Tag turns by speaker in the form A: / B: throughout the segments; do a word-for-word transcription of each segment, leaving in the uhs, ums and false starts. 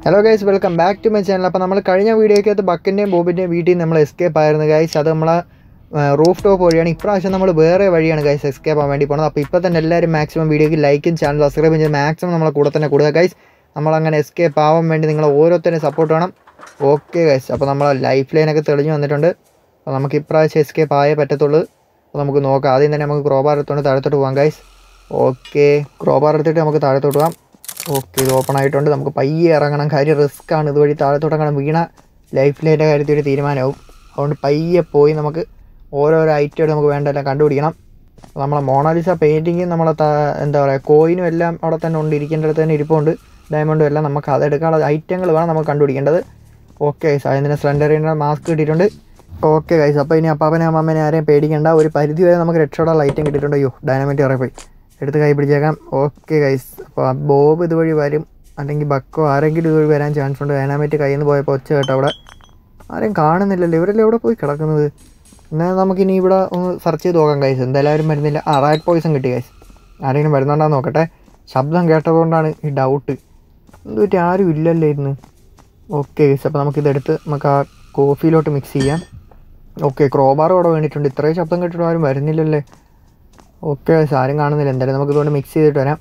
A: Hello guys, welcome back to my channel. അപ്പോൾ നമ്മൾ കഴിഞ്ഞ വീഡിയോയ്ക്കകത്ത് ബക്കിൻ്റെയും ബോബിൻ്റെയും വീട്ടിൽ നിന്ന് നമ്മൾ എസ്കേപ്പ് ആയിരുന്നു ഗൈസ്. അത് നമ്മൾ റൂഫ് ടോപ്പ് വഴിയാണ്. ഇപ്രാവശ്യം നമ്മൾ വേറെ വഴിയാണ് ഗൈസ് എസ്കേപ്പ് ആവാൻ വേണ്ടി പോകുന്നത്. അപ്പോൾ ഇപ്പോൾ തന്നെ എല്ലാവരും മാക്സിമം വീഡിയോയ്ക്ക് ലൈക്കും ചാനൽ സബ്സ്ക്രൈബ് ചെയ്ത് മാക്സിമം നമ്മളെ കൂടെ തന്നെ കൊടുക്കുക ഗൈസ്. നമ്മളങ്ങനെ എസ്കേപ്പ് ആവാൻ വേണ്ടി നിങ്ങൾ ഓരോരുത്തരും സപ്പോർട്ട് വേണം. ഓക്കെ ഗൈസ്, അപ്പോൾ നമ്മൾ ലൈഫ് ലൈനൊക്കെ തെളിഞ്ഞ് വന്നിട്ടുണ്ട്. അപ്പോൾ നമുക്ക് ഇപ്രാവശ്യം എസ്കേപ്പ് ആയേ പറ്റത്തുള്ളൂ. അപ്പോൾ നമുക്ക് നോക്കാം. ആദ്യം തന്നെ നമുക്ക് ക്രോബാർ എടുത്തുകൊണ്ട് താഴത്തോട്ട് പോകാം ഗൈസ്. ഓക്കെ, ക്രോബാർ എടുത്തിട്ട് നമുക്ക് താഴത്തോട്ട് പോകാം. ഓക്കെ, ഇത് ഓപ്പൺ ആയിട്ടുണ്ട്. നമുക്ക് പയ്യെ ഇറങ്ങണം. കാര്യം റിസ്ക് ആണ്. ഇതുവഴി താഴത്തോട്ടങ്ങനെ വീണ ലൈഫ് ലൈൻ്റെ കാര്യത്തിൽ ഒരു തീരുമാനമാവും. അതുകൊണ്ട് പയ്യെ പോയി നമുക്ക് ഓരോരോ ഐറ്റം നമുക്ക് വേണ്ടതെല്ലാം കണ്ടുപിടിക്കണം. നമ്മളെ മോണാലിസ പെയിൻറ്റിങ്ങും നമ്മളെ എന്താ പറയുക കോയിനും എല്ലാം അവിടെ തന്നെ ഉണ്ട്. ഇരിക്കേണ്ടടുത്ത് തന്നെ ഇരിപ്പുണ്ട്. ഡയമണ്ടും എല്ലാം നമുക്ക് അതെടുക്കാനുള്ള ഐറ്റങ്ങൾ വേണം നമുക്ക് കണ്ടുപിടിക്കേണ്ടത്. ഓക്കെ ഗൈസ്, അതിന് സ്ലെൻഡറിൻ്റെ മാസ്ക് കിട്ടിയിട്ടുണ്ട്. ഓക്കെ ഗൈസ്, അപ്പോൾ ഇനി അപ്പാപ്പനെ അമ്മമ്മനെ ആരെയും പേടിക്കേണ്ട. ഒരു പരിധി വരെ നമുക്ക് രക്ഷപ്പെടാനുള്ള ഐറ്റം കിട്ടിയിട്ടുണ്ട്. അയ്യോ, ഡൈനാമൈറ്റ് ഇറങ്ങിപ്പോയി. എടുത്ത് കൈ പിടിച്ചേക്കാം. ഓക്കെ ഗൈസ്, അപ്പോൾ ബോബ് ഇതുവഴി വരും, അല്ലെങ്കിൽ ബക്കോ ആരെങ്കിലും ഇതുവഴി വരാൻ ചാൻസ് ഉണ്ട്. ഡൈനാമൈറ്റ് കയ്യിൽ നിന്ന് പോയപ്പോൾ ഒച്ച കേട്ടോ. അവിടെ ആരെയും കാണുന്നില്ലല്ലോ. ഇവരെല്ലാം എവിടെ പോയി കിടക്കുന്നത്? എന്നാൽ നമുക്കിനി ഇവിടെ ഒന്ന് സെർച്ച് ചെയ്ത് നോക്കാം ഗൈസ്. എന്തായാലും വരുന്നില്ല. ആ, റാറ്റ് പോയിസൺ കിട്ടി ഗൈസ്. ആരെങ്കിലും വരുന്നുണ്ടാന്ന് നോക്കട്ടെ. ശബ്ദം കേട്ടതുകൊണ്ടാണ് ഈ ഡൗട്ട്. എന്ത് പറ്റി, ആരും ഇല്ലല്ലോ ഇന്ന്. ഓക്കെ ഗൈസ്, അപ്പോൾ നമുക്കിതെടുത്ത് നമുക്ക് ആ കോഫിയിലോട്ട് മിക്സ് ചെയ്യാം. ഓക്കെ, ക്രോബാർ ഇവിടെ വേണ്ടിയിട്ടുണ്ട്. ഇത്രയും ശബ്ദം കേട്ടിട്ട് ആരും വരുന്നില്ലല്ലേ. ഓക്കെ ഗൈസ്, ആരും കാണുന്നില്ല. എന്തായാലും നമുക്ക് ഇതുകൊണ്ട് മിക്സ് ചെയ്തിട്ട് വരാം.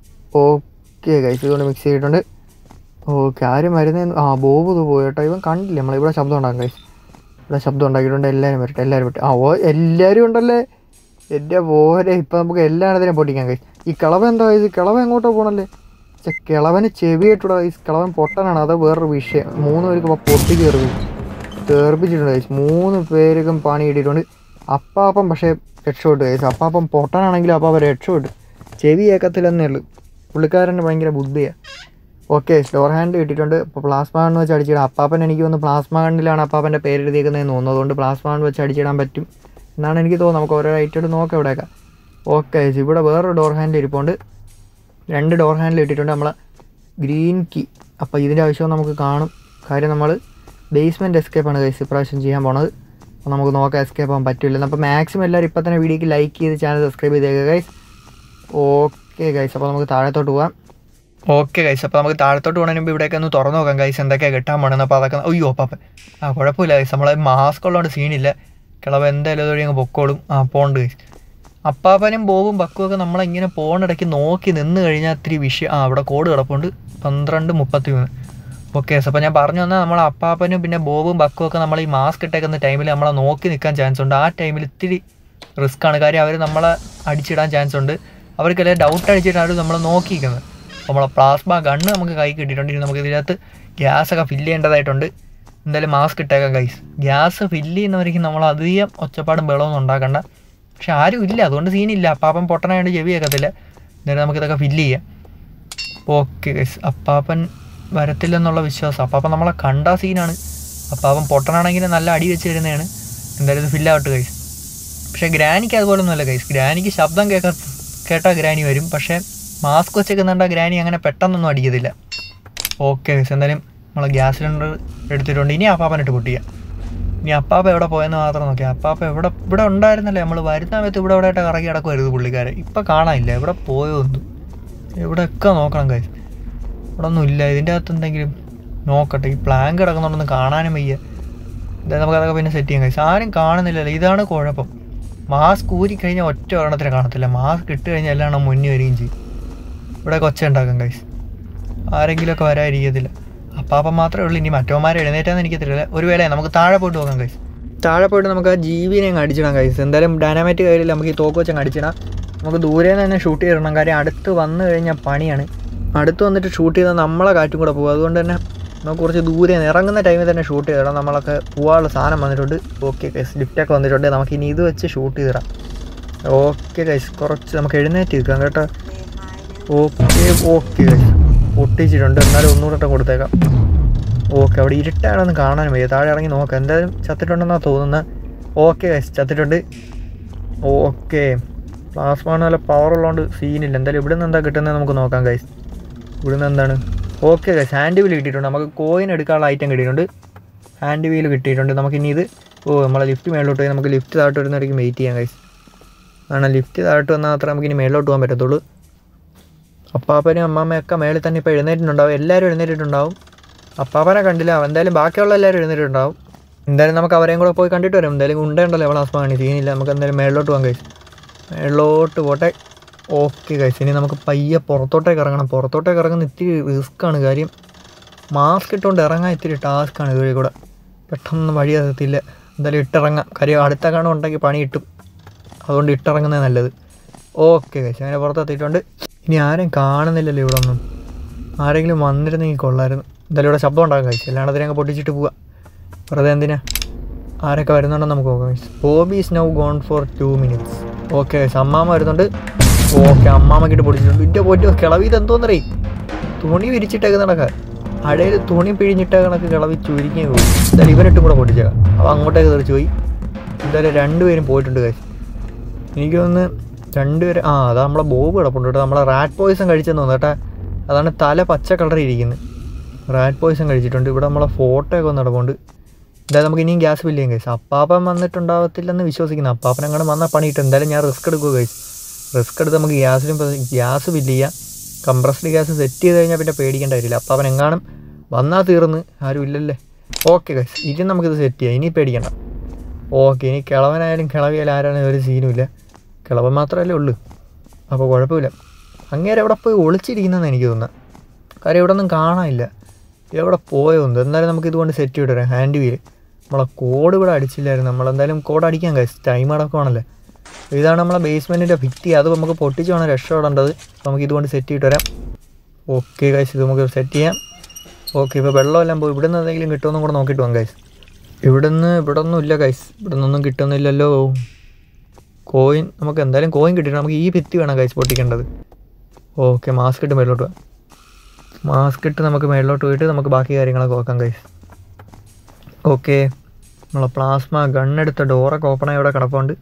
A: ഓക്കെ ഗൈസ്, ഇതുകൊണ്ട് മിക്സ് ചെയ്തിട്ടുണ്ട്. ഓക്കെ, ആരും വരുന്നതെന്ന് ആ ബോബ് ഇത് പോയി കേട്ടോ. ഇവൻ കണ്ടില്ല. നമ്മളിവിടെ ശബ്ദം ഉണ്ടാകും ഗൈസ്. ഇവിടെ ശബ്ദം ഉണ്ടാക്കിയിട്ടുണ്ട്. എല്ലാവരും വരട്ടെ, എല്ലാവരും വരട്ടെ. ആ ഓ എല്ലാവരും ഉണ്ടല്ലേ. എൻ്റെ പോലെ ഇപ്പം നമുക്ക് എല്ലായിടത്തിനും പൊട്ടിക്കാം ഗൈസ്. ഈ കിളവൻ എന്താ ഗൈസ്? കിളവൻ എങ്ങോട്ടോ പോകണല്ലേ. പക്ഷേ കിളവന് ചെവിയായിട്ടൂടെ ഗൈസ്. കിളവൻ പൊട്ടനാണ്, അത് വേറൊരു വിഷയം. മൂന്ന് പേർക്ക് ഇപ്പോൾ പൊട്ടി കയറി കയറിപ്പിച്ചിട്ടുണ്ട് ഗൈസ്. മൂന്ന് പേർക്കും പണി കിട്ടിയിട്ടുണ്ട്. അപ്പാപ്പം പക്ഷേ രക്ഷപ്പെട്ടു ഗൈസ്. അപ്പാപ്പം പൊട്ടനാണെങ്കിലും അപ്പാപ്പം രക്ഷപ്പെട്ടു. ചെവി ഏക്കത്തില്ലെന്നേ ഉള്ളൂ. പുള്ളിക്കാരന് ഭയങ്കര ബുദ്ധിയാണ്. ഓക്കെ, സ്റ്റോർ ഹാൻഡ് കിട്ടിയിട്ടുണ്ട്. ഇപ്പോൾ പ്ലാസ്മ ഗണ്ണ് വെച്ച് അടിച്ചിടാം. അപ്പാപ്പൻ എനിക്ക് തോന്നുന്നു പ്ലാസ്മ ഗണ്ണിലാണ് അപ്പാപ്പൻ്റെ പേരെഴുതിയേക്കുന്നതെന്ന് തോന്നുന്നു. അതുകൊണ്ട് പ്ലാസ്മ ഗണ്ണ് വെച്ച് അടിച്ചിടാൻ പറ്റും എന്നാണ് എനിക്ക് തോന്നുന്നത്. നമുക്ക് ഓരോ ഐറ്റം നോക്കാം ഇവിടെയൊക്കെ. ഓക്കെ, ഇവിടെ വേറൊരു ഡോർ ഹാൻഡിൽ ഇരിപ്പുണ്ട്. രണ്ട് ഡോർ ഹാൻഡിൽ ഇട്ടിട്ടുണ്ട് നമ്മൾ ഗ്രീൻ കീ. അപ്പോൾ ഇതിൻ്റെ ആവശ്യം നമുക്ക് കാണും. കാര്യം നമ്മൾ ബേസ്മെൻറ്റ് എസ്കേപ്പാണ് ഗൈസ് ഇപ്രാവശ്യം ചെയ്യാൻ പോണത്. അപ്പോൾ നമുക്ക് നോക്കാം എസ്കേപ്പ് ആകാൻ പറ്റില്ല. അപ്പോൾ മാക്സിമം എല്ലാവരും ഇപ്പോൾ തന്നെ വീഡിയോക്ക് ലൈക്ക് ചെയ്ത് ചാനൽ സബ്സ്ക്രൈബ് ചെയ്തേക്കുക ഗൈസ്. ഓക്കെ ഗൈസ്, അപ്പോൾ നമുക്ക് താഴത്തോട്ട് പോകാം. ഓക്കെ ഗൈസ്, അപ്പോൾ നമുക്ക് താഴത്തോട്ട് പോകണതിന് മുമ്പ് ഇവിടെയൊക്കെ ഒന്ന് തുറന്നു നോക്കാം ഗൈസ്. എന്തൊക്കെയാണ് കിട്ടാൻ പോകണമെന്ന്. അപ്പോൾ അതൊക്കെ അയ്യോ അപ്പാപ്പൻ ആ കുഴപ്പമില്ല ഗൈസ്. നമ്മളെ മാസ്ക് ഉള്ളതുകൊണ്ട് സീനില്ല. കിളവ് എന്തായാലും അതുവഴി അങ്ങ് പൊക്കോളും. ആ പോണ്ട് ഗൈസ്. അപ്പാപ്പനും ബോബും ബക്കും ഒക്കെ നമ്മളിങ്ങനെ പോകണിടയ്ക്ക് നോക്കി നിന്ന് കഴിഞ്ഞാൽ ഇത്തിരി വിഷയം. ആ അവിടെ കോഡ് കിടപ്പുണ്ട് പന്ത്രണ്ട് മുപ്പത്തി മൂന്ന്. ഓക്കെ, അപ്പോൾ ഞാൻ പറഞ്ഞു വന്നാൽ നമ്മൾ അപ്പാപ്പനും പിന്നെ ബോബും ബക്കും ഒക്കെ നമ്മൾ ഈ മാസ്ക് ഇട്ടേക്കുന്ന ടൈമിൽ നമ്മളെ നോക്കി നിൽക്കാൻ ചാൻസ് ഉണ്ട്. ആ ടൈമിൽ ഇത്തിരി റിസ്ക് ആണ്. കാര്യം അവർ നമ്മളെ അടിച്ചിടാൻ ചാൻസ് ഉണ്ട്. അവർക്കെല്ലാം ഡൗട്ട് അടിച്ചിട്ടാണ് നമ്മൾ നോക്കിയിരിക്കുന്നത്. നമ്മളെ പ്ലാസ്മ ഗണ്ണ് നമുക്ക് കൈ കിട്ടിയിട്ടുണ്ട്. ഇനി നമുക്ക് ഇതിനകത്ത് ഗ്യാസൊക്കെ ഫില്ല് ചെയ്യേണ്ടതായിട്ടുണ്ട്. എന്തായാലും മാസ്ക് ഇട്ടേക്കാം ഗൈസ്. ഗ്യാസ് ഫില്ല് ചെയ്യുന്നവർക്ക് നമ്മൾ അധികം ഒച്ചപ്പാടും ബഹളമൊന്നും ഉണ്ടാക്കണ്ട. പക്ഷെ ആരും ഇല്ല, അതുകൊണ്ട് സീനില്ല. അപ്പാപ്പൻ പൊട്ടനായിട്ട് ചെവി കേൾക്കത്തില്ല. എന്തായാലും നമുക്കിതൊക്കെ ഫില്ല് ചെയ്യാം. ഓക്കെ ഗൈസ്, അപ്പാപ്പൻ വരത്തില്ലെന്നുള്ള വിശ്വാസം. അപ്പാപ്പൻ നമ്മളെ കണ്ട സീനാണ്. അപ്പാപ്പൻ പൊട്ടനാണെങ്കിൽ നല്ല അടി വെച്ച് തരുന്നതാണ്. എന്തായാലും ഇത് ഫില്ലാവട്ടെ ഗൈസ്. പക്ഷേ ഗ്രാനിക്ക് അതുപോലെ ഒന്നുമല്ല ഗൈസ്. ഗ്രാനിക്ക് ശബ്ദം കേൾക്കാൻ കേട്ടാൽ ഗ്രാനി വരും. പക്ഷേ മാസ്ക് വെച്ചേക്കുന്നുണ്ട് ഗ്രാനി അങ്ങനെ പെട്ടെന്നൊന്നും അടിക്കത്തില്ല. ഓക്കെ ഗൈസ്, എന്തായാലും നമ്മൾ ഗ്യാസ് സിലിണ്ടർ എടുത്തിട്ടുണ്ട്. ഇനി അപ്പാപ്പനിട്ട് പൊട്ടിക്കുക. ഇനി അപ്പാപ്പ എവിടെ പോയെന്ന് മാത്രം നോക്കിയാൽ. അപ്പാപ്പ എവിടെ ഇവിടെ ഉണ്ടായിരുന്നല്ലേ. നമ്മൾ വരുന്ന സമയത്ത് ഇവിടെ ഇവിടെ ആയിട്ട് കറങ്ങി കിടക്കുമായിരുന്നു പുള്ളിക്കാരെ. ഇപ്പം കാണാനില്ല. എവിടെ പോയോ ഒന്നും. എവിടെയൊക്കെ നോക്കണം ഗൈസ്. ഇവിടെ ഒന്നും ഇല്ല. ഇതിൻ്റെ അകത്ത് എന്തെങ്കിലും നോക്കട്ടെ. ഈ പ്ലാൻ കിടക്കുന്നുണ്ടൊന്നും കാണാനും വയ്യ. എന്തായാലും നമുക്കതൊക്കെ പിന്നെ സെറ്റ് ചെയ്യാം ഗൈസ്. ആരും കാണുന്നില്ലല്ലോ. ഇതാണ് കുഴപ്പം. മാസ്ക് ഊരി കഴിഞ്ഞാൽ ഒറ്റ ഒരെണ്ണത്തിന് കാണത്തില്ല. മാസ്ക് ഇട്ട് കഴിഞ്ഞാൽ എല്ലാം മുന്നിൽ വരികയും ചെയ്യും. ഇവിടെ കൊച്ച ഉണ്ടാക്കാം ഗൈസ്. ആരെങ്കിലുമൊക്കെ വരാതിരിക്കത്തില്ല. അപ്പാപ്പം മാത്രമേ ഉള്ളൂ. ഇനി മറ്റവന്മാരെ എഴുന്നേറ്റാന്ന് എനിക്കത്തില്ല. ഒരു വേള നമുക്ക് താഴെ പോയിട്ട് നോക്കാം ഗൈസ്. താഴെ പോയിട്ട് നമുക്ക് ആ ജീവിനെ അങ്ങ് അടിച്ചിടാം ഗൈസ്. എന്തായാലും ഡൈനാമൈറ്റ് കയ്യിൽ നമുക്ക് ഈ തോക്ക് വെച്ച് അങ്ങ് അടിച്ചിടാം. നമുക്ക് ദൂരെ നിന്ന് തന്നെ ഷൂട്ട് ചെയ്തിടണം. കാര്യം അടുത്ത് വന്നു കഴിഞ്ഞാൽ പണിയാണ്. അടുത്ത് വന്നിട്ട് ഷൂട്ട് ചെയ്താൽ നമ്മളെ കാറ്റും കൂടെ പോകും. അതുകൊണ്ട് തന്നെ നമുക്ക് കുറച്ച് ദൂരെ ഇറങ്ങുന്ന ടൈമിൽ തന്നെ ഷൂട്ട് ചെയ്തിടാം. നമ്മളൊക്കെ പോകാനുള്ള സാധനം വന്നിട്ടുണ്ട്. ഓക്കെ ഗൈസ്, ലിഫ്റ്റൊക്കെ വന്നിട്ടുണ്ട്. നമുക്ക് ഇനി ഇത് വെച്ച് ഷൂട്ട് ചെയ്തിടാം. ഓക്കെ ഗൈസ്, കുറച്ച് നമുക്ക് എഴുന്നേറ്റ് നിൽക്കാം കേട്ടോ. ഓക്കെ ഓക്കെ ഗൈസ്, പൊട്ടിച്ചിട്ടുണ്ട്. എന്നാലും ഒന്നുകൂടെ കൊടുത്തേക്കാം. ഓക്കെ, അവിടെ ഇരുട്ടാണെന്ന് കാണാനും വയ്യ. താഴെ ഇറങ്ങി നോക്കാം. എന്തായാലും ചത്തിട്ടുണ്ടെന്നാണ് തോന്നുന്നത്. ഓക്കെ ഗൈസ്, ചത്തിട്ടുണ്ട്. ഓക്കെ, പ്ലാസ്മ നല്ല പവർ ഉള്ളതുകൊണ്ട് സീനില്ല. എന്തായാലും ഇവിടെ നിന്ന് എന്താ കിട്ടുന്നത് നമുക്ക് നോക്കാം ഗൈസ്. ഇവിടെ നിന്ന് എന്താണ്? ഓക്കെ ഗൈസ്, ഹാൻഡ് വീൽ കിട്ടിയിട്ടുണ്ട്. നമുക്ക് കോയിൻ എടുക്കാനുള്ള ഐറ്റം കിട്ടിയിട്ടുണ്ട്. ഹാൻഡ് വീൽ കിട്ടിയിട്ടുണ്ട്. നമുക്കിനി ഇത് ഓ നമ്മളെ ലിഫ്റ്റ് മേളിലോട്ട് പോയി നമുക്ക് ലിഫ്റ്റ് താഴോട്ട് വരുന്നവരേക്കും വെയിറ്റ് ചെയ്യാം ഗൈസ്. കാരണം ലിഫ്റ്റ് താഴോട്ട് വന്നാൽ മാത്രമേ നമുക്കിനി മേളിലോട്ട് പോകാൻ പറ്റത്തുള്ളൂ. അപ്പാപ്പനും അമ്മാമ്മയൊക്കെ മേളിൽ തന്നെ ഇപ്പോൾ എഴുന്നേറ്റിട്ടുണ്ടാവും. എല്ലാവരും എഴുന്നേറ്റിട്ടുണ്ടാവും. അപ്പാപ്പനെ കണ്ടില്ല. എന്തായാലും ബാക്കിയുള്ള എല്ലാവരും എഴുന്നേറ്റുണ്ടാവും. എന്തായാലും നമുക്ക് അവരെയും കൂടെ പോയി കണ്ടിട്ട് വരാം. എന്തായാലും ഉണ്ടല്ലോ അവളെ ആസ്മാണി സീനില്ല. നമുക്ക് എന്തായാലും മേളിലോട്ട് പോകാം ഗൈസ്. മേളിലോട്ട് പോട്ടെ. ഓക്കെ ഗൈസ്, ഇനി നമുക്ക് പയ്യെ പുറത്തോട്ടേക്ക് ഇറങ്ങണം. പുറത്തോട്ടേക്ക് ഇറങ്ങുന്ന ഇത്തിരി റിസ്ക്കാണ്. കാര്യം മാസ്ക് ഇട്ടുകൊണ്ട് ഇറങ്ങാൻ ഇത്തിരി ടാസ്ക്കാണ് ഇതുവഴി കൂടെ. പെട്ടെന്ന് വഴി അറിയത്തില്ല. എന്തായാലും ഇട്ടിറങ്ങാം. കാര്യം അടുത്ത കാണും ഉണ്ടെങ്കിൽ പണി കിട്ടും. അതുകൊണ്ട് ഇട്ടിറങ്ങുന്നത് നല്ലത്. ഓക്കെ ഗൈസ്, അങ്ങനെ പുറത്തെത്തിയിട്ടുണ്ട്. ഇനി ആരും കാണുന്നില്ലല്ലോ ഇവിടെ ഒന്നും. ആരെങ്കിലും വന്നിരുന്നെങ്കിൽ കൊള്ളായിരുന്നു. എന്തായാലും ഇവിടെ ശബ്ദം ഉണ്ടാകും ഗൈസ്. അല്ലാണ്ട് അതിനെ അങ്ങ് പൊട്ടിച്ചിട്ട് പോവുക. വെറുതെ എന്തിനാ? ആരൊക്കെ വരുന്നുണ്ടെന്ന് നമുക്ക് നോക്കാം guys. Bobby is now gone for two minutes. Okay guys, അമ്മാമ്മ വരുന്നുണ്ട്. ഓക്കെ, അമ്മാമ്മക്കിട്ട് പൊടിച്ചിട്ടുണ്ട്. ഇൻ്റെ പോയിട്ട് കിളവി ഇതെന്തോന്നറിയ തുണി വിരിച്ചിട്ടേക്ക് നടക്കുക. അടയിൽ തുണി പിഴിഞ്ഞിട്ട കണക്ക് കിളവി ചുരുങ്ങി പോയി. എന്തായാലും ഇവനിട്ടും കൂടെ പൊട്ടിച്ചേക്കാം. അപ്പോൾ അങ്ങോട്ടേക്ക് തെറിച്ച് പോയി. എന്തായാലും രണ്ടുപേരും പോയിട്ടുണ്ട് ഗൈസ്. എനിക്ക് തോന്നുന്നു രണ്ടുപേരും ആ അതാ നമ്മളെ ബോബ് കിടപ്പുണ്ട് കേട്ടോ. നമ്മളെ റാറ്റ് പോയിസൺ കഴിച്ചെന്ന് തോന്നുന്നു കേട്ടോ. അതാണ് തല പച്ച കളറിൽ ഇരിക്കുന്നത്. റാറ്റ് പോയിസൺ കഴിച്ചിട്ടുണ്ട്. ഇവിടെ നമ്മളെ ഫോട്ടോ ഒക്കെ ഒന്ന് നടപ്പുണ്ട്. എന്തായാലും നമുക്ക് ഇനിയും ഗ്യാസ് ബില്ല് ചെയ്യാം ഗൈസ്. അപ്പാപ്പൻ വന്നിട്ടുണ്ടാവത്തില്ലെന്ന് വിശ്വസിക്കുന്നു. അപ്പാപ്പൻ അങ്ങനെ വന്നാൽ പണിയിട്ട് എന്തായാലും ഞാൻ റിസ്ക് എടുക്കുക ഗൈസ്. റിസ്ക് എടുത്ത് നമുക്ക് ഗ്യാസിലും ഗ്യാസ് ബില്ല് ചെയ്യാം. കംപ്രസ്ഡ് ഗ്യാസ് സെറ്റ് ചെയ്ത് കഴിഞ്ഞാൽ പിന്നെ പേടിക്കേണ്ട കാര്യമില്ല. അപ്പാപ്പൻ എങ്ങാനും വന്നാൽ തീർന്ന് ആരും ഇല്ലല്ലേ. ഓക്കെ ഗൈസ്, ഇനി നമുക്കിത് സെറ്റ് ചെയ്യാം. ഇനി പേടിക്കണ്ട. ഓക്കെ, ഇനി കിളവനായാലും കിളവിയാലും ആരാണെങ്കിലും ഒരു സീനുമില്ല. കിളവൻ മാത്രമല്ലേ ഉള്ളൂ. അപ്പോൾ കുഴപ്പമില്ല. അങ്ങേരെ എവിടെ പോയി ഒളിച്ചിരിക്കുന്നതെന്ന് എനിക്ക് തോന്നുന്നത്. കാര്യം ഇവിടെ ഒന്നും കാണാനില്ല. എവിടെ പോയോന്ന്. എന്തായാലും നമുക്ക് ഇതുകൊണ്ട് സെറ്റ് ചെയ്തിട്ട് വരാം. ഹാൻഡ് വീല് നമ്മളെ കോഡ് ഇവിടെ അടിച്ചില്ലായിരുന്നു. നമ്മളെന്തായാലും കോഡ് അടിക്കാൻ ഗൈസ്. ടൈം അടക്കമാണല്ലേ. ഇതാണ് നമ്മളെ ബേസ്മെൻറ്റിൻ്റെ ഭിത്തി. അത് നമുക്ക് പൊട്ടിച്ച് വേണം രക്ഷപ്പെടേണ്ടത്. അപ്പോൾ നമുക്ക് ഇതുകൊണ്ട് സെറ്റ് ചെയ്തിട്ട് വരാം. ഓക്കെ ഗൈസ്, ഇത് നമുക്ക് സെറ്റ് ചെയ്യാം. ഓക്കെ, ഇപ്പോൾ വെള്ളമെല്ലാം പോയി. ഇവിടെ നിന്ന് എന്തെങ്കിലും കിട്ടുമെന്നും കൂടെ നോക്കിയിട്ട് പോകാം ഗൈസ്. ഇവിടുന്ന് ഇവിടെ ഒന്നും ഇല്ല ഗൈസ്. ഇവിടെ നിന്നൊന്നും കിട്ടുന്നില്ലല്ലോ. കോയിൻ നമുക്ക് എന്തായാലും കോയിൻ കിട്ടിയിട്ട് നമുക്ക് ഈ ഭിത്തി വേണം ഗൈസ് പൊട്ടിക്കേണ്ടത്. ഓക്കെ, മാസ്ക് ഇട്ട് മേളിലോട്ട് പോകാം. മാസ്ക് ഇട്ട് നമുക്ക് മേളിലോട്ട് പോയിട്ട് നമുക്ക് ബാക്കി കാര്യങ്ങളൊക്കെ നോക്കാം ഗൈസ്. ഓക്കെ, നമ്മളെ പ്ലാസ്മ ഗണ്ണെടുത്ത ഡോറൊക്കെ ഓപ്പണായി ഇവിടെ കിടപ്പുണ്ട്.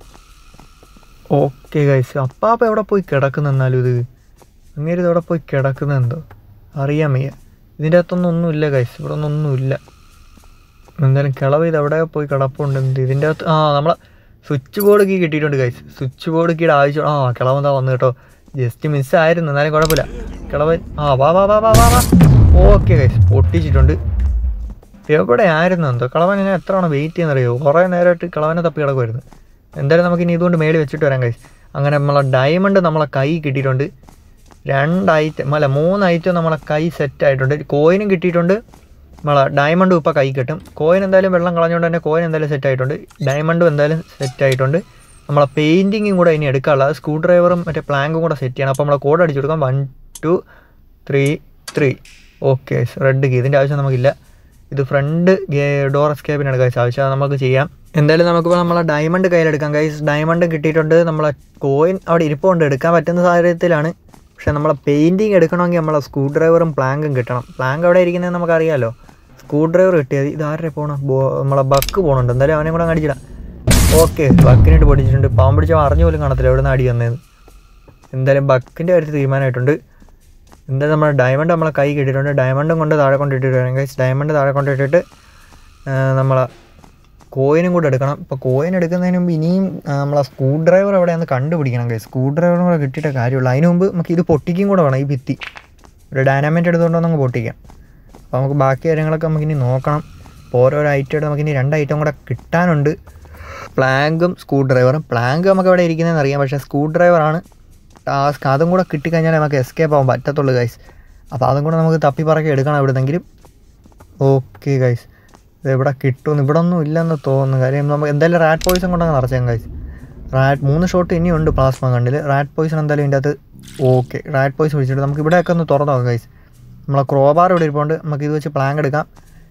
A: ഓക്കെ ഗൈസ്, അപ്പാപ്പം എവിടെ പോയി കിടക്കുന്നെന്നാലും ഇത് അങ്ങേര് ഇതെവിടെ പോയി കിടക്കുന്നെന്തോ അറിയാൻ വയ്യ. ഇതിൻ്റെ അകത്തൊന്നും ഒന്നുമില്ല ഗൈസ്. ഇവിടെ ഒന്നും ഒന്നുമില്ല. എന്തായാലും കിളവ് ഇത് എവിടെ പോയി കിടപ്പുണ്ട്. എന്ത് ഇതിൻ്റെ അകത്ത് ആ നമ്മളെ സ്വിച്ച് ബോർഡ് കീ കിട്ടിയിട്ടുണ്ട് ഗൈസ്. സ്വിച്ച് ബോർഡ് കീയുടെ ആവശ്യം ആ കിളവെന്താ വന്നു കേട്ടോ. ജസ്റ്റ് മിസ്സായിരുന്നു. എന്നാലും കുഴപ്പമില്ല. കിളവൻ ആ വാ വാ വാ വാ വാ വാ ഓക്കെ ഗൈസ്, പൊട്ടിച്ചിട്ടുണ്ട്. എവിടെ ആയിരുന്നു എന്തോ. കളവൻ ഞാൻ എത്ര തവണ വെയിറ്റ് ചെയ്യുന്നറിയോ. കുറേ നേരമായിട്ട് കളവനെ തപ്പി കിടക്കുമായിരുന്നു. എന്തായാലും നമുക്ക് ഇനി ഇതുകൊണ്ട് മേളിൽ വെച്ചിട്ട് വരാം ഗൈസ്. അങ്ങനെ നമ്മളെ ഡയമണ്ട് നമ്മളെ കൈ കിട്ടിയിട്ടുണ്ട്. രണ്ട് ഐറ്റം അല്ല മൂന്ന് ഐറ്റം നമ്മളെ കൈ സെറ്റായിട്ടുണ്ട്. കോയിനും കിട്ടിയിട്ടുണ്ട്. നമ്മളെ ഡയമണ്ടും ഇപ്പോൾ കൈ കിട്ടും. കോയിൻ എന്തായാലും വെള്ളം കളഞ്ഞുകൊണ്ട് തന്നെ കോയിൻ എന്തായാലും സെറ്റായിട്ടുണ്ട്. ഡയമണ്ടും എന്തായാലും സെറ്റായിട്ടുണ്ട്. നമ്മളെ പെയിൻറ്റിങ്ങും കൂടെ ഇനി എടുക്കാനുള്ള സ്ക്രൂ ഡ്രൈവറും മറ്റേ പ്ലാങ്കും കൂടെ സെറ്റ് ചെയ്യണം. അപ്പോൾ നമ്മളെ കോഡ് അടിച്ചു കൊടുക്കാം. One two three three okay. Red key ഇതിൻ്റെ ആവശ്യം നമുക്കില്ല. ഇത് ഫ്രണ്ട് ഡോർ എസ്കേപ്പിനാണ് ഗൈസ് ആവശ്യം. അത് നമുക്ക് ചെയ്യാം. എന്തായാലും നമുക്കിപ്പോൾ നമ്മളെ ഡയമണ്ട് കയ്യിലെടുക്കാം ഗൈസ്. ഡയമണ്ട് കിട്ടിയിട്ടുണ്ട്. നമ്മളെ കോയിൻ അവിടെ ഇരിപ്പുണ്ട്. എടുക്കാൻ പറ്റുന്ന സാഹചര്യത്തിലാണ്. പക്ഷേ നമ്മളെ പെയിൻറ്റിങ് എടുക്കണമെങ്കിൽ നമ്മളെ സ്ക്രൂ ഡ്രൈവറും പ്ലാങ്കും കിട്ടണം. പ്ലാങ്ക് അവിടെ ഇരിക്കുന്നത് നമുക്കറിയാമല്ലോ. സ്ക്രൂ ഡ്രൈവർ കിട്ടിയത് ഇത് ആരുടെ പോകണം. ബോ നമ്മളെ ബക്ക് പോകുന്നുണ്ട്. എന്തായാലും അവനെ കൂടെ അടിച്ചിടാം. ഓക്കെ, ബക്കിനിട്ട് പൊടിച്ചിട്ടുണ്ട്. പാവം പിടിച്ചാൽ അറിഞ്ഞു പോലും കാണത്തില്ല എവിടെ നിന്ന് അടി വന്നത്. എന്തായാലും ബക്കിൻ്റെ കാര്യത്തിൽ തീരുമാനമായിട്ടുണ്ട്. എന്തായാലും നമ്മുടെ ഡയമണ്ട് നമ്മളെ കൈ കിട്ടിയിട്ടുണ്ട്. ഡയമണ്ടും കൊണ്ട് താഴെ കൊണ്ടിട്ടിട്ട് വേണം ഗൈസ്. ഡയമണ്ട് താഴെ കൊണ്ടിട്ടിട്ട് നമ്മളെ കോയിനും കൂടെ എടുക്കണം. ഇപ്പോൾ കോയിൻ എടുക്കുന്നതിന് മുമ്പ് ഇനിയും നമ്മളെ സ്ക്രൂ ഡ്രൈവർ എവിടെയാണെന്ന് കണ്ടുപിടിക്കണം ഗൈസ്. സ്ക്രൂ ഡ്രൈവറും കൂടെ കിട്ടിയിട്ടേ കാര്യമുള്ളൂ. അതിന് മുമ്പ് നമുക്ക് ഇത് പൊട്ടിക്കും കൂടെ വേണം. ഈ ഭിത്തി ഒരു ഡൈനാമൈറ്റ് എടുത്തുകൊണ്ട് നമുക്ക് പൊട്ടിക്കാം. അപ്പോൾ നമുക്ക് ബാക്കി കാര്യങ്ങളൊക്കെ നമുക്കിനി നോക്കണം. അപ്പോൾ ഓരോരോ ഐറ്റം എടുത്ത് നമുക്കിനി രണ്ട് ഐറ്റം കൂടെ കിട്ടാനുണ്ട്. പ്ലാങ്കും സ്ക്രൂ ഡ്രൈവറും. പ്ലാങ്ക് നമുക്ക് എവിടെ ഇരിക്കുന്നതെന്ന് അറിയാം. പക്ഷേ സ്ക്രൂ ഡ്രൈവറാണ് ടാസ്ക്. അതും കൂടെ കിട്ടിക്കഴിഞ്ഞാൽ നമുക്ക് എസ്കേപ്പ് ആവാൻ പറ്റത്തുള്ളൂ ഗൈസ്. അപ്പോൾ അതും കൂടെ നമുക്ക് തപ്പിപ്പറക്കി എടുക്കണം എവിടെന്നെങ്കിലും. ഓക്കെ ഗൈസ്, ഇത് എവിടെ കിട്ടുമെന്ന് ഇവിടെ ഒന്നും ഇല്ലെന്ന് തോന്നുന്നു. കാര്യം നമുക്ക് എന്തായാലും റാറ്റ് പോയിസൺ കൊണ്ടങ്ങ് നിറച്ചാൽ ഗൈസ്. റാറ്റ് മൂന്ന് ഷോട്ട് ഇനിയുണ്ട് പ്ലാസ്മ കണ്ടിൽ. റാറ്റ് പോയിസൺ എന്തായാലും ഇതിൻ്റെ അകത്ത് ഓക്കെ. റാറ്റ് പോയിസൺ പിടിച്ചിട്ട് നമുക്ക് ഇവിടെയൊക്കെ ഒന്ന് തുറന്നു നോക്കാം ഗൈസ്. നമ്മളെ ക്രോബാർ ഇവിടെ ഇരിപ്പുണ്ട്. നമുക്ക് ഇത് വെച്ച് പ്ലാങ്ക് എടുക്കാം.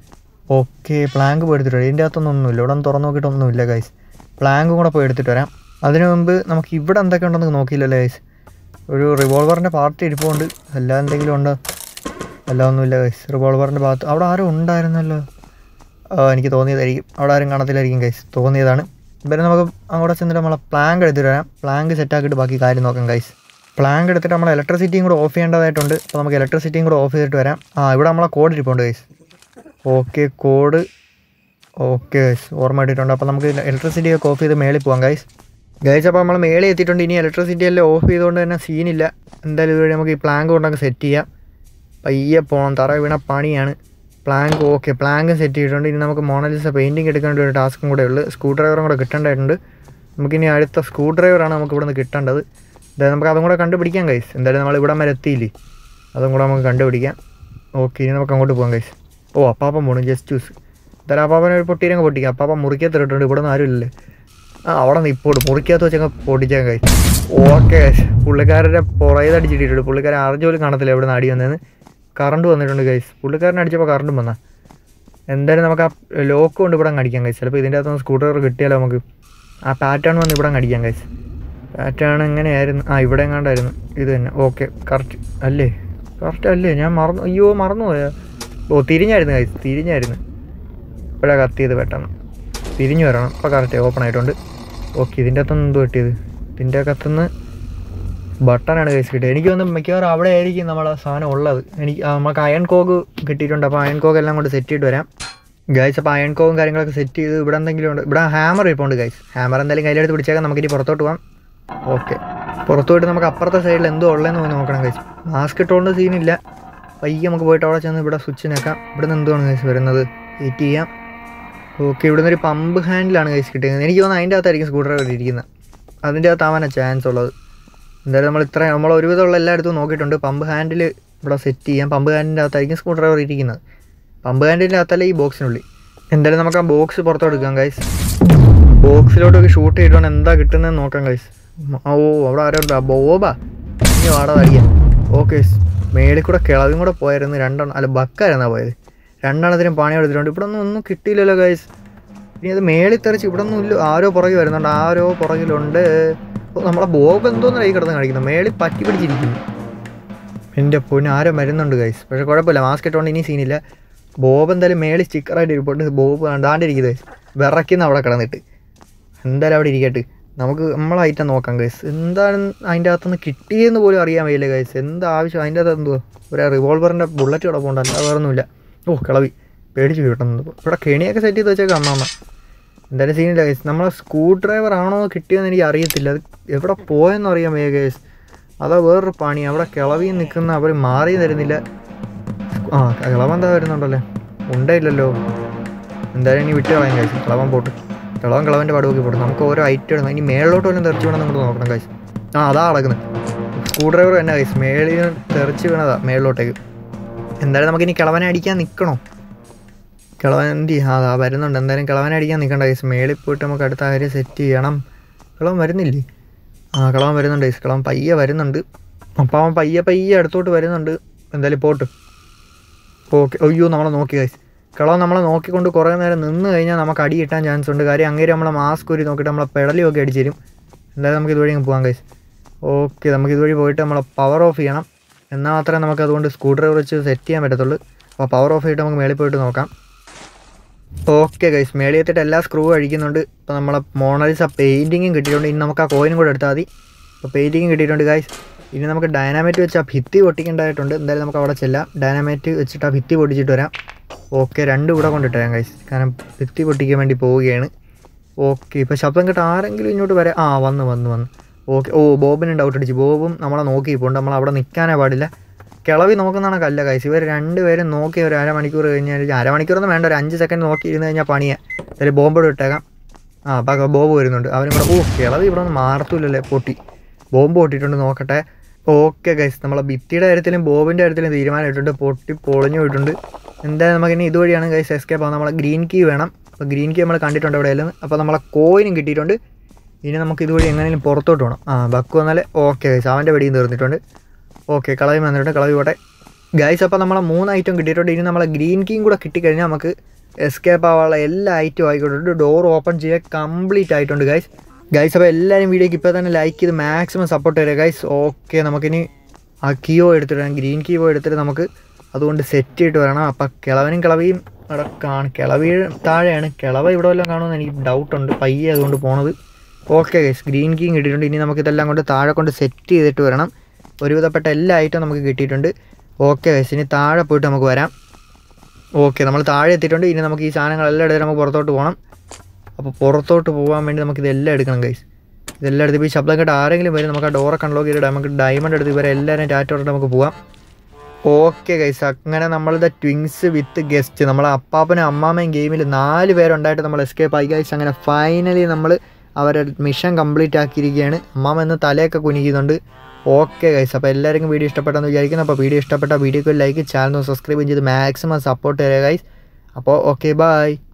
A: ഓക്കെ, പ്ലാങ്ക് പോയി എടുത്തിട്ട് വരാം. ഇതിൻ്റെ അകത്തൊന്നും ഒന്നുമില്ല. ഇവിടെ ഒന്ന് തുറന്നു നോക്കിയിട്ടൊന്നുമില്ല ഗൈസ്. പ്ലാങ്കും കൂടെ പോയി എടുത്തിട്ട് വരാം. അതിനു മുമ്പ് നമുക്ക് ഇവിടെ എന്തൊക്കെ ഉണ്ടെന്ന് നോക്കിയില്ലല്ലോ ഗൈസ്. ഒരു റിവോൾവറിൻ്റെ പാർട്ടി ഇരിപ്പുണ്ട്. എല്ലാം എന്തെങ്കിലും ഉണ്ടോ? എല്ലാം ഒന്നുമില്ല ഗൈസ്. റിവോൾവറിൻ്റെ ഭാഗത്ത് അവിടെ ആരും ഉണ്ടായിരുന്നല്ലോ. എനിക്ക് തോന്നിയതായിരിക്കും. അവിടെ ആരും കാണത്തില്ലായിരിക്കും ഗൈസ്. തോന്നിയതാണ്. പിന്നെ നമുക്ക് അങ്ങോട്ട് ചെന്നിട്ട് നമ്മളെ പ്ലാങ്ക് എടുത്തിട്ട് വരാം. പ്ലാങ്ക് സെറ്റാക്കിയിട്ട് ബാക്കി കാര്യം നോക്കാം ഗൈസ്. പ്ലാങ്ക് എടുത്തിട്ട് നമ്മൾ ഇലക്ട്രിസിറ്റിയും കൂടെ ഓഫ് ചെയ്യേണ്ടതായിട്ടുണ്ട്. അപ്പോൾ നമുക്ക് ഇലക്ട്രിസിറ്റിയും കൂടെ ഓഫ് ചെയ്തിട്ട് വരാം. ആ ഇവിടെ നമ്മളെ കോഡ് ഇരിപ്പുണ്ട് guys. Okay, code okay guys ഓർമ്മ ഇട്ടിട്ടുണ്ട്. അപ്പോൾ നമുക്ക് ഇലക്ട്രിസിറ്റി ഒക്കെ ഓഫ് ചെയ്ത് മേളിൽ പോകാം ഗൈസ്. ഗൈസ് അപ്പോൾ നമ്മൾ മേളിൽ എത്തിയിട്ടുണ്ട്. ഇനി ഇലക്ട്രിസിറ്റി എല്ലാം ഓഫ് ചെയ്തുകൊണ്ട് തന്നെ സീനില്ല. എന്തായാലും ഇതുവഴി നമുക്ക് ഈ പ്ലാങ്ക് കൊണ്ടൊക്കെ സെറ്റ് ചെയ്യാം. പയ്യെ പോകണം. തറ വീണ പണിയാണ്. പ്ലാങ്ക് ഓക്കെ പ്ലാങ്ക് സെറ്റ് ചെയ്തിട്ടുണ്ട്. ഇനി നമുക്ക് മോണലിസ പെയിൻറ്റിങ് എടുക്കേണ്ട ഒരു ടാസ്കും കൂടെ ഉള്ളു. സ്ക്രൂ ഡ്രൈവറും കൂടെ കിട്ടേണ്ടതായിട്ടുണ്ട്. നമുക്കിനി അടുത്ത സ്ക്രൂ ഡ്രൈവറാണ് നമുക്ക് ഇവിടെ നിന്ന് കിട്ടേണ്ടത്. അതായത് നമുക്ക് അതും കൂടെ കണ്ടുപിടിക്കാം ഗൈസ്. എന്തായാലും നമ്മൾ ഇവിടെ വരെ എത്തിയില്ലേ, അതും കൂടെ നമുക്ക് കണ്ടുപിടിക്കാം. ഓക്കെ ഇനി നമുക്ക് അങ്ങോട്ട് പോകാം ഗൈസ്. ഓ അപ്പാപ്പൻ പോകണം ജസ്റ്റ് ചൂസ്. എന്തായാലും അപ്പാപ്പനെ ഒരു പൊട്ടിയിരങ്ങ് പൊട്ടിക്കാം. അപ്പാപ്പൻ മുറിക്കത്തിട്ടുണ്ട്, ഇവിടെ നിന്ന് ആരുമില്ലേ. ആ അവിടെ നിന്ന് ഇപ്പോൾ മുറിക്കകത്ത് വെച്ചങ്ങ് പൊട്ടിച്ചാൽ ഗൈസ്. ഓക്കെ പുള്ളിക്കാരുടെ പുറകെ അടിച്ചിട്ടിട്ടുണ്ട്. പുള്ളിക്കാരൻ അറിഞ്ഞോലും കാണത്തില്ല എവിടെ നിന്ന് അടി വന്നതെന്ന്. കറണ്ട് വന്നിട്ടുണ്ട് ഗൈസ്. പുള്ളിക്കാരനെ അടിച്ചപ്പോൾ കറണ്ടും വന്നാ. എന്തായാലും നമുക്ക് ആ ലോക്ക് കൊണ്ട് ഇവിടെ അങ്ങ് അടിക്കാം ഗൈസ്. ചിലപ്പോൾ ഇതിൻ്റെ അകത്തുനിന്ന് സ്കൂട്ടർ കിട്ടിയാലോ നമുക്ക്. ആ പാറ്റേൺ വന്ന് ഇവിടെ അങ്ങ് അടിക്കാം ഗൈസ്. പാറ്റേൺ എങ്ങനെയായിരുന്നു? ആ ഇവിടെ എങ്ങാണ്ടായിരുന്നു ഇത് തന്നെ. ഓക്കെ കറക്റ്റ് അല്ലേ? കറക്റ്റ് അല്ലേ? ഞാൻ മറന്നു. അയ്യോ മറന്നു പോയാ. ഓ തിരിഞ്ഞായിരുന്നു ഗൈസ്, തിരിഞ്ഞായിരുന്നു. ഇപ്പോഴാണ് കത്തിയത് പെട്ടെന്ന്. തിരിഞ്ഞു വരണം. ഇപ്പോൾ കറക്റ്റ് ഓപ്പൺ ആയിട്ടുണ്ട്. ഓക്കെ ഇതിൻ്റെ അകത്തുനിന്ന് എന്ത് കിട്ടിയത്? ഇതിൻ്റെ അകത്തുനിന്ന് ബട്ടനാണ് ഗൈസ് കിട്ടിയത്. എനിക്ക് തോന്നുന്നു മിക്കവാറും അവിടെ ആയിരിക്കും നമ്മളെ സാധനം ഉള്ളത്. എനിക്ക് നമുക്ക് അയൺ കോക്ക് കിട്ടിയിട്ടുണ്ട്. അപ്പോൾ അയൺ കോക്ക് എല്ലാം കൊണ്ട് സെറ്റ് ചെയ്തിട്ട് വരാം ഗൈസ്. അപ്പോൾ അയൺ കോക്കും കാര്യങ്ങളൊക്കെ സെറ്റ് ചെയ്ത് ഇവിടെ എന്തെങ്കിലും ഉണ്ട്. ഇവിടെ ഹാമർ ഇപ്പോൾ ഉണ്ട് ഗൈസ്. ഹാമർ എന്തായാലും കയ്യിലെടുത്ത് പിടിച്ചേക്കാം. നമുക്കിനി പുറത്തോട്ട് പോകാം. ഓക്കെ പുറത്തു പോയിട്ട് നമുക്ക് അപ്പുറത്തെ സൈഡിൽ എന്തോ ഉള്ളതെന്ന് പോയി നോക്കണം ഗൈസ്. മാസ്ക് ഇട്ടുകൊണ്ട് സീനില്ല. പയ്യെ നമുക്ക് പോയിട്ട് അവിടെ ചെന്ന് ഇവിടെ സ്വിച്ച് നേക്കാം. ഇവിടെ നിന്ന് എന്തുവാണ് ഗൈസ് വരുന്നത്? വെയിറ്റ് ചെയ്യാം. ഓക്കെ ഇവിടെ നിന്നൊരു പമ്പ് ഹാൻഡിലാണ് ഗൈസ് കിട്ടിയത്. എനിക്ക് തോന്നുന്നു അതിൻ്റെ അകത്തായിരിക്കും സ്കൂട്ടർ ഇരിക്കുന്നത്. അതിൻ്റെ അകത്താവാനാണ് ചാൻസ് ഉള്ളത്. എന്തായാലും നമ്മൾ ഇത്ര നമ്മൾ ഒരുവിധമുള്ള എല്ലായിടത്തും നോക്കിയിട്ടുണ്ട്. പമ്പ് ഹാൻഡിൽ ഇവിടെ സെറ്റ് ചെയ്യാം. പമ്പ് ഹാൻഡിൻ്റെ അകത്തായിരിക്കും സ്ക്രൂ ഡ്രൈവർ ഇരിക്കുന്നത്. പമ്പ് ഹാൻഡിൻ്റെ അകത്തല്ല ഈ ബോക്സിനുള്ളിൽ. എന്തായാലും നമുക്ക് ആ ബോക്സ് പുറത്തെടുക്കാം ഗൈസ്. ബോക്സിലോട്ടൊക്കെ ഷൂട്ട് ചെയ്തിട്ടുണ്ട്. എന്താ കിട്ടുന്നതെന്ന് നോക്കാം ഗൈസ്. ഓ അവിടെ ആരോ ഉണ്ട്. ബോബാ ഇനി വാടക അടിക്കാം. ഓക്കെ മേളിൽ കൂടെ കിളവും കൂടെ പോയായിരുന്നു. രണ്ടെണ്ണം അല്ല ബക്കായിരുന്നാ പോയത്. രണ്ടെണ്ണത്തിനും പണി എടുത്തിട്ടുണ്ട്. ഇവിടെ ഒന്നും ഒന്നും കിട്ടിയില്ലല്ലോ ഗൈസ്. ഇനി അത് മേളിൽ തെറിച്ച് ഇവിടെ ഒന്നും ഇല്ല. ആരോ പുറകിൽ വരുന്നുണ്ട്. ആരോ പുറകിലുണ്ട്. നമ്മളെ ബോബ് എന്തോന്ന് കൈ കിടന്ന് കാണിക്കുന്നു. മേളിൽ പറ്റി പിടിച്ചിരിക്കുന്നു. എൻ്റെ പൊന്ന് ആരോ വരുന്നുണ്ട് ഗൈസ്. പക്ഷേ കുഴപ്പമില്ല, മാസ്ക് ഇട്ടുകൊണ്ട് ഇനി സീനില്ല. ബോബ് എന്തായാലും മേളിൽ സ്റ്റിക്കറായിട്ട് ഇരിപ്പുണ്ട്. Bob കണ്ടാണ്ടിരിക്കുന്നത് guys. വിറയ്ക്കുന്ന അവിടെ കിടന്നിട്ട്. എന്തായാലും അവിടെ ഇരിക്കട്ടെ. നമുക്ക് നമ്മളെ ഐറ്റം നോക്കാം ഗൈസ്. എന്താണ് അതിൻ്റെ അകത്തുനിന്ന് കിട്ടിയെന്ന് പോലും അറിയാൻ വയ്യില്ല ഗൈസ്. എന്താ ആവശ്യം അതിൻ്റെ അകത്ത് എന്തുവാ? ഒരു റിവോൾവറിൻ്റെ ബുള്ളറ്റ് ഇവിടെ പോകണ്ട, അല്ല വേറൊന്നുമില്ല. ഓ കിളവി പേടിച്ച് കിട്ടുന്നത്. ഇവിടെ കെണിയൊക്കെ സെറ്റ് ചെയ്ത് വെച്ചേക്കാം അമ്മ. എന്തായാലും സീനില്ല ഗൈസ്. നമ്മളെ സ്ക്രൂ ഡ്രൈവർ ആണോ കിട്ടിയെന്ന് എനിക്ക് അറിയത്തില്ല. അത് എവിടെ പോയെന്ന് അറിയാൻ വയ്യ ഗൈസ്. അതാ വേറൊരു പണി. അവിടെ കിളവിയും നിൽക്കുന്ന അവർ മാറി തരുന്നില്ല. ആ കിളവൻ എന്താ വരുന്നുണ്ടല്ലേ? ഉണ്ടായില്ലല്ലോ. എന്തായാലും ഇനി വിട്ട് കളയാം ഗൈസ്. കിളവൻ പോട്ട്. കിളവൻ കിളവൻ്റെ പടുവൊക്കെ പോട്ടെ. നമുക്ക് ഓരോ ഐറ്റം ഇടുന്നത്. ഇനി മേളിലോട്ട് വല്ലതും തെറിച്ച് വേണം നമ്മൾ നോക്കണം ഗൈസ്. ആ അതാ നടക്കുന്നത്. സ്ക്രൂ ഡ്രൈവർ തന്നെ ഗൈസ്. മേളിൽ തെറിച്ച് വീണതാ മേളിലോട്ടേക്ക്. എന്തായാലും നമുക്കിനി കിളവനെ അടിക്കാൻ നിൽക്കണോ? കിളവൻ എന്തി ആ അതാ വരുന്നുണ്ട്. എന്തായാലും കിളവനെ അടിക്കാൻ നിൽക്കണ്ട ഗൈസ്. മേളിൽ പോയിട്ട് നമുക്ക് അടുത്ത കാര്യം സെറ്റ് ചെയ്യണം. കിളവൻ വരുന്നില്ലേ? ആ കിളവൻ വരുന്നുണ്ട് ഗൈസ്. കിളവൻ പയ്യെ വരുന്നുണ്ട്. അപ്പോൾ അവൻ പയ്യെ പയ്യെ അടുത്തോട്ട് വരുന്നുണ്ട്. എന്തായാലും പോട്ട്. ഓക്കെ അയ്യോ നമ്മളെ നോക്കി ഗൈസ്. കിളവൻ നമ്മളെ നോക്കിക്കൊണ്ട് കുറേ നേരം നിന്ന് കഴിഞ്ഞാൽ നമുക്ക് അടി കിട്ടാൻ ചാൻസ് ഉണ്ട്. കാര്യം അങ്ങേര് നമ്മളെ മാസ്ക് ഒരു നോക്കിയിട്ട് നമ്മളെ പെടലിയൊക്കെ അടിച്ചു തരും. എന്തായാലും നമുക്ക് ഇതുവഴി പോകാം ഗൈസ്. ഓക്കെ നമുക്ക് ഇതുവഴി പോയിട്ട് നമ്മളെ പവർ ഓഫ് ചെയ്യണം. എന്നാൽ മാത്രമേ നമുക്ക് അതുകൊണ്ട് സ്ക്രൂ ഡ്രൈവർ വെച്ച് സെറ്റ് ചെയ്യാൻ പറ്റത്തുള്ളൂ. അപ്പോൾ പവർ ഓഫ് ചെയ്തിട്ട് നമുക്ക് മേളിൽ പോയിട്ട് നോക്കാം. ഓക്കെ ഗൈസ് മേളിൽ എത്തിയിട്ട് എല്ലാ സ്ക്രൂ അഴിക്കുന്നുണ്ട്. ഇപ്പോൾ നമ്മളെ മോണലിസ പെയിൻറ്റിങ്ങും കിട്ടിയിട്ടുണ്ട്. ഇനി നമുക്ക് ആ കോയിനും കൂടെ എടുത്താൽ മതി. അപ്പോൾ പെയിൻറ്റിങ്ങും കിട്ടിയിട്ടുണ്ട് ഗൈസ്. ഇനി നമുക്ക് ഡൈനാമൈറ്റ് വെച്ച് ആ ഭിത്തി പൊട്ടിക്കേണ്ടതായിട്ടുണ്ട്. എന്തായാലും നമുക്ക് അവിടെ ചെല്ലാം. ഡൈനാമൈറ്റ് വെച്ചിട്ട് ആ ഭിത്തി പൊട്ടിച്ചിട്ട് വരാം. ഓക്കെ രണ്ടും ഇവിടെ കൊണ്ടിട്ട് വരാം ഗൈസ്. കാരണം ഭിത്തി പൊട്ടിക്കാൻ വേണ്ടി പോവുകയാണ്. ഓക്കെ ഇപ്പോൾ ശബ്ദം കേട്ട് ആരെങ്കിലും ഇങ്ങോട്ട് വരാം. ആ വന്ന് വന്ന് വന്ന് ഓക്കെ. ഓ ബോബിന് ഡൗട്ട് അടിച്ച്. ബോബും നമ്മളെ നോക്കിയിപ്പോണ്ട്. നമ്മൾ അവിടെ നിൽക്കാനേ പാടില്ല. കിളവി നോക്കുന്നതാണ് കല്ല ഗൈസ്. ഇവർ രണ്ടുപേരും നോക്കി ഒരു അരമണിക്കൂർ കഴിഞ്ഞാൽ അരമണിക്കൂറൊന്നും വേണ്ട, ഒരു അഞ്ച് സെക്കൻഡ് നോക്കി ഇരുന്ന് കഴിഞ്ഞാൽ പണിയാണ്. അതിൽ ബോംബോട് ഇട്ടേക്കാം. ആ അപ്പം ബോബ് വരുന്നുണ്ട്. അവനും കൂടെ ഓ കിളവി ഇവിടെ ഒന്ന് മാറത്തില്ലല്ലേ. പൊട്ടി ബോംബ് പൊട്ടിയിട്ടുണ്ട്. നോക്കട്ടെ. ഓക്കെ ഗൈസ് നമ്മളെ ഭിത്തിയുടെ കാര്യത്തിലും ബോബിൻ്റെ കാര്യത്തിലും തീരുമാനമായിട്ടുണ്ട്. പൊട്ടി പൊളിഞ്ഞു പോയിട്ടുണ്ട്. എന്തായാലും നമുക്കിനി ഇതുവഴിയാണ് ഗൈസ് എസ്കേപ്പ് ആവുന്നത്. നമ്മളെ ഗ്രീൻ കീ വേണം. അപ്പോൾ ഗ്രീൻ കീ നമ്മൾ കണ്ടിട്ടുണ്ട് അവിടെ എല്ലാം. അപ്പോൾ നമ്മളെ കോയിനും കിട്ടിയിട്ടുണ്ട്. ഇനി നമുക്ക് ഇതുവഴി എങ്ങനെയും പുറത്തോട്ട് പോകണം. ആ ബക്ക് വന്നാൽ ഓക്കെ ഗൈസ് അവൻ്റെ വെടിയും തീർന്നിട്ടുണ്ട്. ഓക്കെ കളവി വന്നിട്ടുണ്ട്. കളവി പോട്ടെ ഗൈസ്. അപ്പോൾ നമ്മളെ മൂന്ന് ഐറ്റം കിട്ടിയിട്ടുണ്ട്. ഇനി നമ്മളെ ഗ്രീൻ കീയും കൂടെ കിട്ടിക്കഴിഞ്ഞാൽ നമുക്ക് എസ്കേപ്പ് ആവാനുള്ള എല്ലാ ഐറ്റവും ആയിക്കോട്ടുണ്ട്. ഡോർ ഓപ്പൺ ചെയ്യാൻ കംപ്ലീറ്റ് ആയിട്ടുണ്ട് ഗൈസ്. ഗൈസ് അപ്പോൾ എല്ലാവരും വീഡിയോക്ക് ഇപ്പോൾ തന്നെ ലൈക്ക് ചെയ്ത് മാക്സിമം സപ്പോർട്ട് തരിക ഗൈസ്. ഓക്കെ നമുക്കിനി ആ കീയോ എടുത്തിട്ട് ഗ്രീൻ കീയോ എടുത്തിട്ട് നമുക്ക് അതുകൊണ്ട് സെറ്റ് ചെയ്തിട്ട് വരണം. അപ്പം കിളവനും കിളവിയും അവിടെ കാണും. കിളവി താഴെയാണ്. കിളവ ഇവിടെ വല്ലതും കാണുമെന്ന് എനിക്ക് ഡൗട്ടുണ്ട്. പയ്യെ അതുകൊണ്ട് പോണത്. ഓക്കെ ഗൈസ് ഗ്രീൻ കീയും കിട്ടിയിട്ടുണ്ട്. ഇനി നമുക്കിതെല്ലാം കൊണ്ട് താഴെ കൊണ്ട് സെറ്റ് ചെയ്തിട്ട് വരണം. ഒരുവിധപ്പെട്ട എല്ലാ ഐറ്റവും നമുക്ക് കിട്ടിയിട്ടുണ്ട്. ഓക്കെ ഗൈസ് ഇനി താഴെ പോയിട്ട് നമുക്ക് വരാം. ഓക്കെ നമ്മൾ താഴെ എത്തിയിട്ടുണ്ട്. ഇനി നമുക്ക് ഈ സാധനങ്ങളെല്ലാം എടുത്തിട്ട് നമുക്ക് പുറത്തോട്ട് പോകണം. അപ്പോൾ പുറത്തോട്ട് പോകാൻ വേണ്ടി നമുക്ക് ഇതെല്ലാം എടുക്കണം ഗൈസ്. ഇതെല്ലാം എടുത്ത് ഇപ്പോൾ ഈ ശബ്ദം കേട്ട് ആരെങ്കിലും വരും. നമുക്ക് ആ ഡോറൊക്കെ അൺലോക്ക് ചെയ്തിട്ട് നമുക്ക് ഡയമണ്ട് എടുത്ത് ഇവരെ എല്ലാവരും ടാറ്റ ഇട്ടിട്ട് നമുക്ക് പോകാം. ഓക്കെ ഗൈസ്, അങ്ങനെ നമ്മളുടെ ട്വിങ്സ് വിത്ത് ഗസ്റ്റ് നമ്മളെ അപ്പാപ്പനും അമ്മാമ്മയും ഗെയിമിൽ നാല് പേരുണ്ടായിട്ട് നമ്മൾ എസ്കേപ്പ് ആയി ഗൈസ്. അങ്ങനെ ഫൈനലി നമ്മൾ അവരുടെ മിഷൻ കംപ്ലീറ്റ് ആക്കിയിരിക്കുകയാണ്. അമ്മാമ്മ എന്ന് തലയൊക്കെ കുനിക്കുന്നുണ്ട്. ഓക്കെ ഗൈസ്, അപ്പോൾ എല്ലാവർക്കും വീഡിയോ ഇഷ്ടപ്പെട്ടെന്ന് വിചാരിക്കുന്നു. അപ്പോൾ വീഡിയോ ഇഷ്ടപ്പെട്ട വീഡിയോക്ക് ലൈക്ക്, ചാനൽ സബ്സ്ക്രൈബ് ചെയ്ത് മാക്സിമം സപ്പോർട്ട് ചെയ്യുക ഗൈസ്. അപ്പോൾ ഓക്കെ ബൈ.